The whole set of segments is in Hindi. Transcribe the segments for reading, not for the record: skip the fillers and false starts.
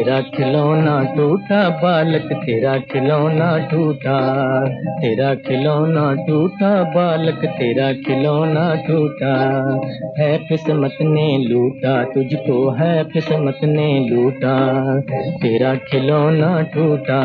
तेरा खिलौना टूटा बालक तेरा खिलौना टूटा, तेरा खिलौना टूटा बालक तेरा खिलौना टूटा। है किस्मत ने लूटा तुझको, है किस्मत ने लूटा, तेरा खिलौना टूटा।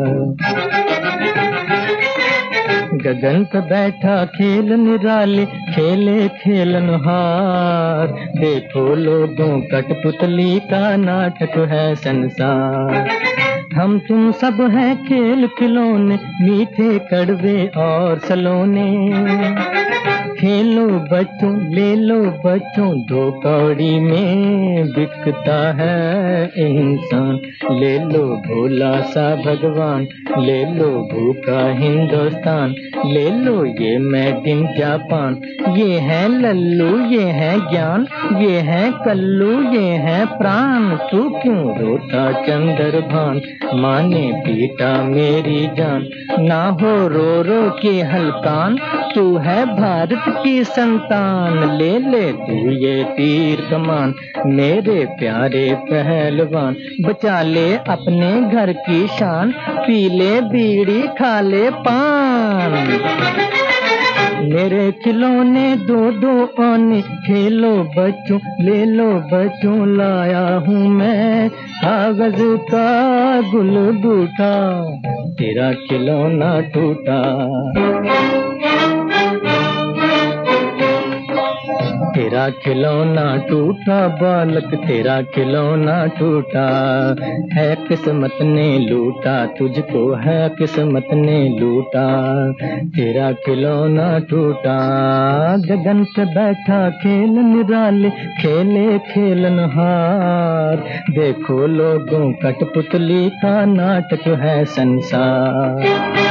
गगन पे बैठा खेल निराले खेले खेलनहार, देखो लोगों कठपुतली का नाटक है संसार। हम तुम सब हैं खेल खिलौने मीठे कड़वे और सलोने, खेलो बच्चों ले लो बच्चों दो कौड़ी में बिकता है इंसान। ले लो भोला सा भगवान, ले लो भूखा हिंदुस्तान, ले लो ये मेड इन जापान। ये है लल्लू ये है ज्ञान, ये है कल्लू ये है प्राण। तू क्यों रोता चंद्रभान, माँ ने पीटा मेरी जान। ना हो रो रो के हलकान, तू है भारत की संतान। ले ले तू ये तीर कमान मेरे प्यारे पहलवान। बचा ले अपने घर की शान, पी ले बीड़ी खा ले पान। मेरे खिलौने दो दो आने, खेलो बच्चों ले लो बच्चों। लाया हूँ मैं कागज का गुलगुटा, तेरा खिलौना टूटा। तेरा खिलौना टूटा बालक तेरा खिलौना टूटा। है किस्मत ने लूटा तुझको, है किस्मत ने लूटा, तेरा खिलौना टूटा। गगन पे बैठा खेल निराले खेले खेलनहार, देखो लोगों कठपुतली का नाटक है संसार।